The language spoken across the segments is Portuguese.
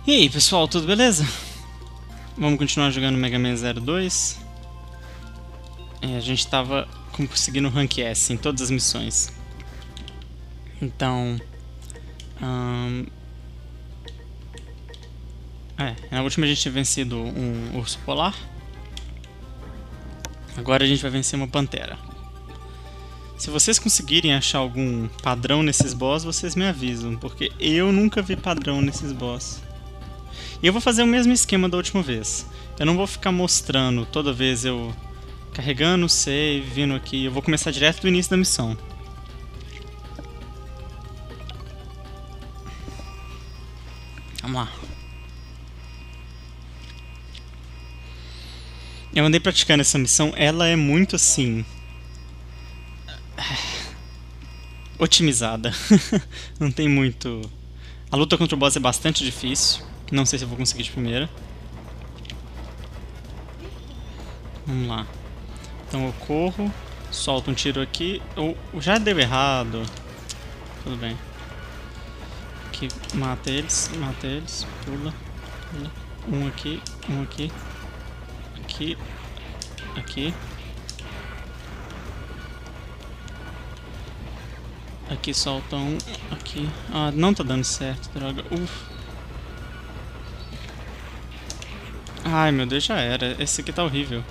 E aí pessoal, tudo beleza? Vamos continuar jogando Mega Man 02. A gente tava conseguindo o Rank S em todas as missões. Então... na última a gente tinha vencido um urso polar. Agora a gente vai vencer uma pantera. Se vocês conseguirem achar algum padrão nesses boss, vocês me avisam, porque eu nunca vi padrão nesses boss. E eu vou fazer o mesmo esquema da última vez. Eu não vou ficar mostrando toda vez eu carregando o save, vindo aqui. Eu vou começar direto do início da missão. Vamos lá. Eu andei praticando essa missão, ela é muito assim... otimizada. Não tem muito... A luta contra o boss é bastante difícil. Não sei se eu vou conseguir de primeira. Vamos lá. Então eu corro, solto um tiro aqui. Já deu errado. Tudo bem. Aqui, mata eles, pula, pula. Um aqui, aqui, aqui. Aqui solta um, aqui. Ah, não tá dando certo, droga. Ai meu Deus, já era. Esse aqui tá horrível.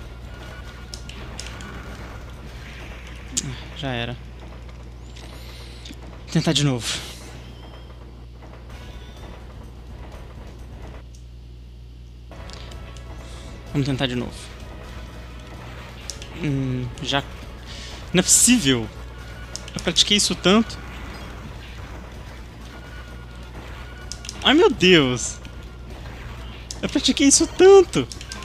Já era. Vou tentar de novo. Vamos tentar de novo. Já... Não é possível! Eu pratiquei isso tanto. Ai meu Deus! Eu pratiquei isso tanto!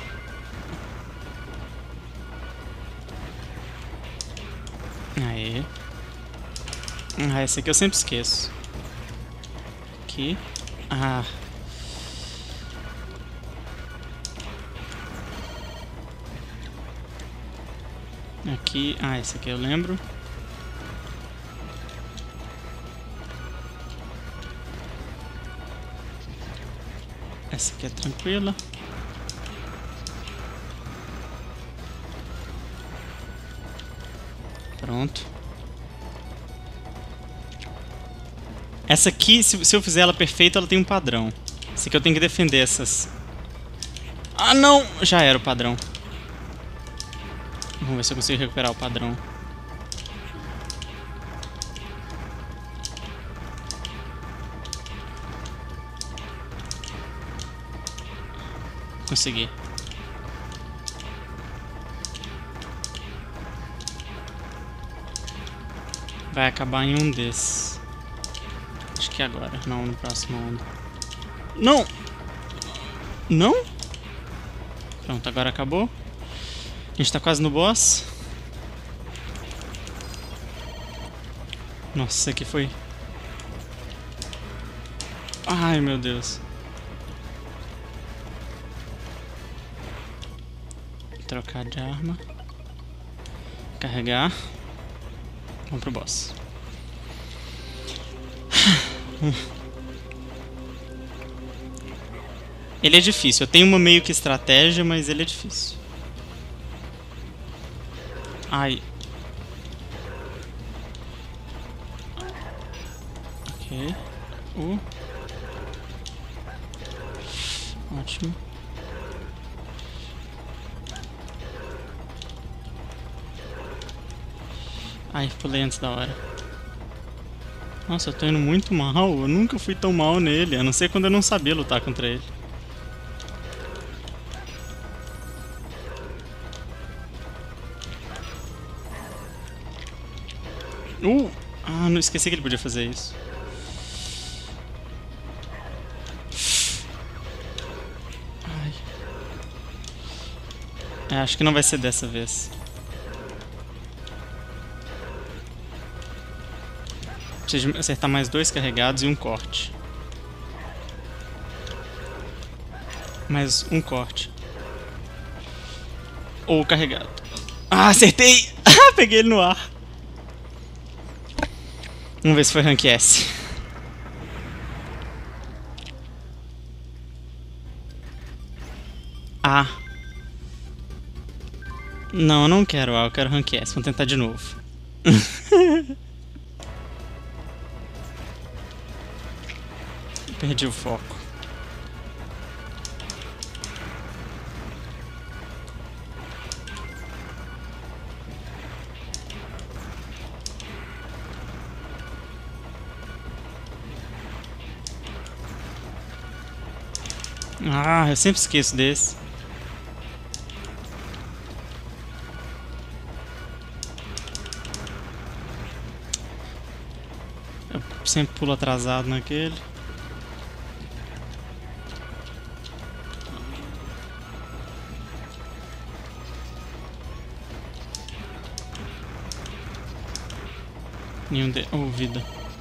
Aê. Ah, esse aqui eu sempre esqueço. Aqui. Ah. Aqui. Ah, esse aqui eu lembro. Essa aqui é tranquila. Pronto. Essa aqui, se eu fizer ela perfeita, ela tem um padrão. Essa aqui eu tenho que defender essas... Ah, não! Já era o padrão. Vamos ver se eu consigo recuperar o padrão. Consegui. Vai acabar em um desses. Acho que agora. Não, no próximo onda. Não! Não? Pronto, agora acabou. A gente tá quase no boss. Nossa, isso aqui foi... Ai, meu Deus. Trocar de arma. Carregar. Vamos pro boss. Ele é difícil. Eu tenho uma meio que estratégia, mas ele é difícil. Ai. Ok. Ótimo. Ai, pulei antes da hora. Nossa, eu tô indo muito mal. Eu nunca fui tão mal nele. A não ser quando eu não sabia lutar contra ele. Ah, não esqueci que ele podia fazer isso. Ai. Acho que não vai ser dessa vez. Preciso acertar mais 2 carregados e um corte. Mais um corte. Ou carregado. Ah, acertei! Peguei ele no ar. Vamos ver se foi rank S. A. Não, eu não quero A, eu quero Rank S. Vamos tentar de novo. Perdi o foco. Ah, eu sempre esqueço desse. Eu sempre pulo atrasado naquele. Nenhum de... Oh, vida.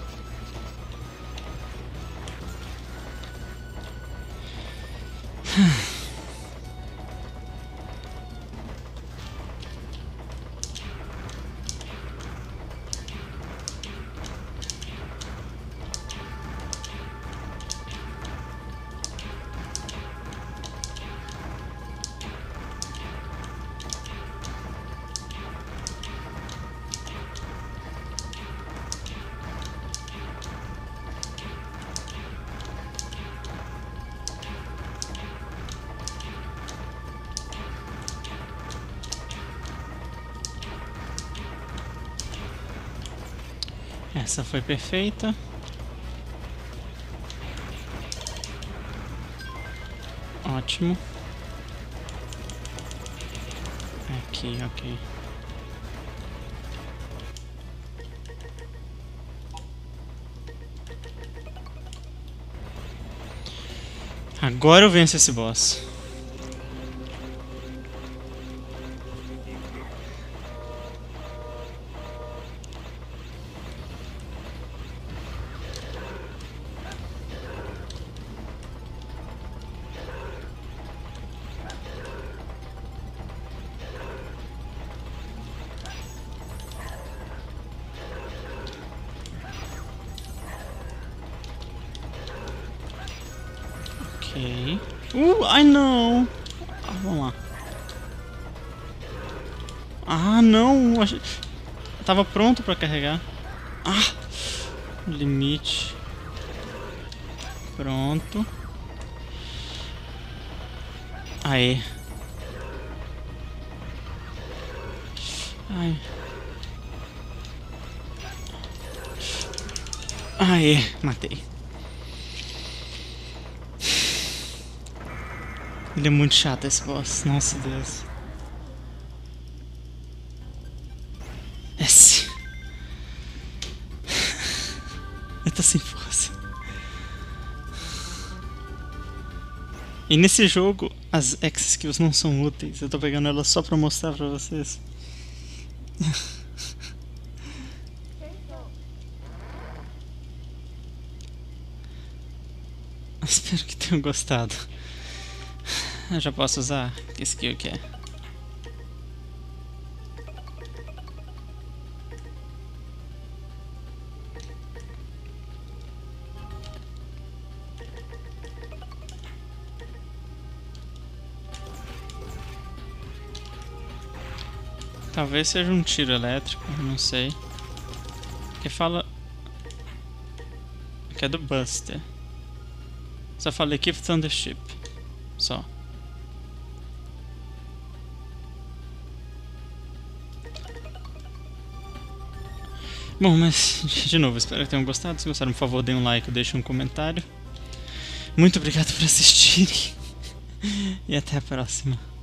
Essa foi perfeita. Ótimo. Aqui, ok. Agora eu venço esse boss. Ok. Ai não! Ah, vamos lá. Ah, não! Tava pronto pra carregar. Ah! Limite. Pronto. Aê. Ai. Aê, matei. Ele é muito chato esse boss, nossa Deus. S. Eu tô sem força. E nesse jogo, as X-Skills não são úteis. Eu tô pegando elas só pra mostrar pra vocês. Espero que tenham gostado. Eu já posso usar? Que skill que é? Talvez seja um tiro elétrico, não sei. Que fala... que é do Buster. Só falei Keep Thundership. Só. Bom, mas de novo, espero que tenham gostado. Se gostaram, por favor, deem um like, deixem um comentário. Muito obrigado por assistirem. E até a próxima.